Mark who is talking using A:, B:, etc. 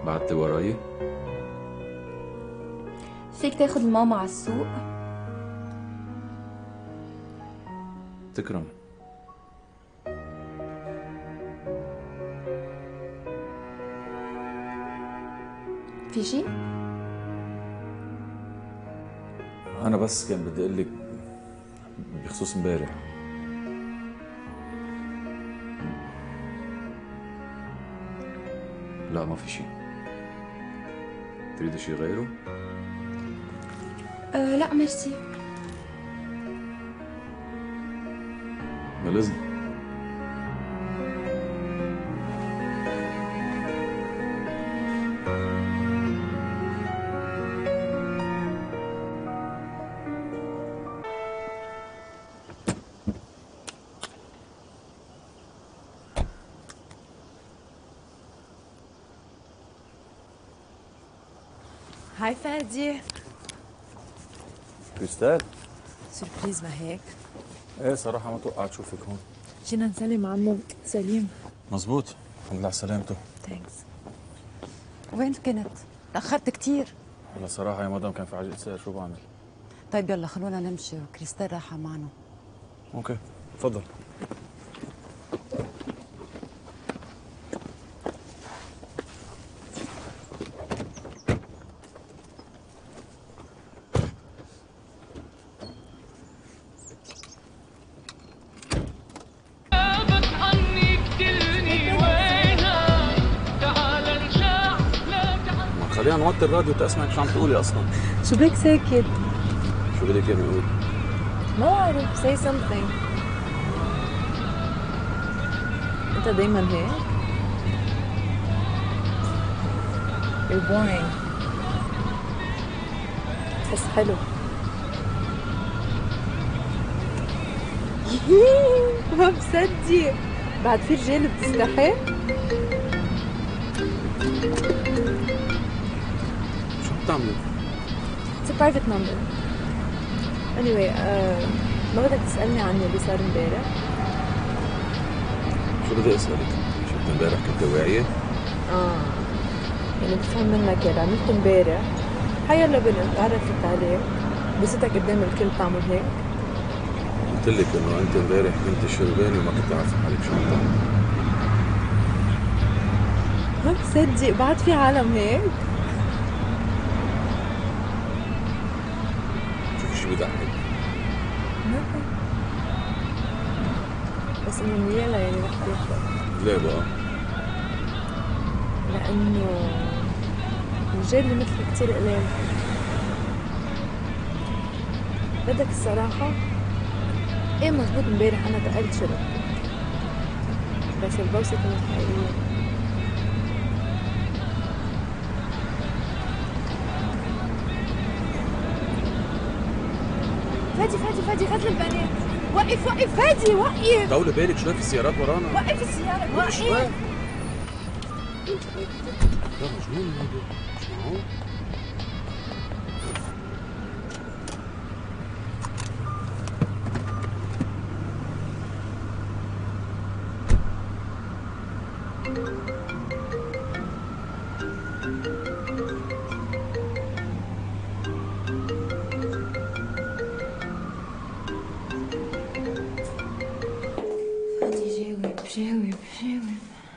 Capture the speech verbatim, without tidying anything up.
A: بعدتي وراي؟
B: فيك تاخد ماما على السوق؟
A: تكرم.
B: في شي؟
A: أنا بس كان بدي أقول لك بخصوص امبارح. لا ما في شي. تريد شي غيره؟
B: أه لا ميرسي.
A: بالإذن.
C: هاي فادي.
A: كريستال.
C: سربريز ما هيك؟
A: ايه صراحة ما توقعت اشوفك هون.
C: جينا نسلم عمو سليم.
A: مزبوط، الحمد لله على سلامته.
C: ثانكس. وين كنت؟ تأخرت كثير.
A: والله صراحة يا مدام كان في عجلة سير، شو بعمل؟
C: طيب يلا خلونا نمشي وكريستال رايحة معنا.
A: اوكي، تفضل. خلينا نوطي الراديو تسمعك شو عم تقولي اصلا.
C: شو بك ساكت؟
A: شو بدك اياني اقول؟
C: ما بعرف، say something. انت دايما هيك؟ You're boring. بس حلو. ما بصدق. بعد في رجال بتستحي؟
A: شو عم تعملي؟
C: It's a private number. Anyway, uh, ما بدك تسألني عن اللي صار امبارح؟
A: شو بدي اسألك؟ شفت امبارح كنت واعية؟
C: اه يعني بفهم منك يلي عملت امبارح. حيلا بنت عرفت عليك بستك قدام الكل تعمل هيك؟
A: قلت لك انه انت امبارح كنت شربانة وما كنت عارفة حالك شو عم تعمل.
C: ما بصدق بعد في عالم هيك؟
A: شوفي شو بضحك.
C: ما بس انه منيلة يعني رح تاخذ.
A: ليه بقى؟
C: لأنه الرجال اللي مثلك كتير قليل. بدك الصراحة؟ ايه مزبوط امبارح أنا تقلت شرب بس البوسة كانت حقيقية. فادي فادي فادي غزل البنات. وقف وقف فادي وقف.
A: طولي بالك شوي في السيارات ورانا.
C: وقف السيارة وقف.
A: شوي. يا مجنون هذا، مش معقول.
B: فادي جاوب جاوب جاوب.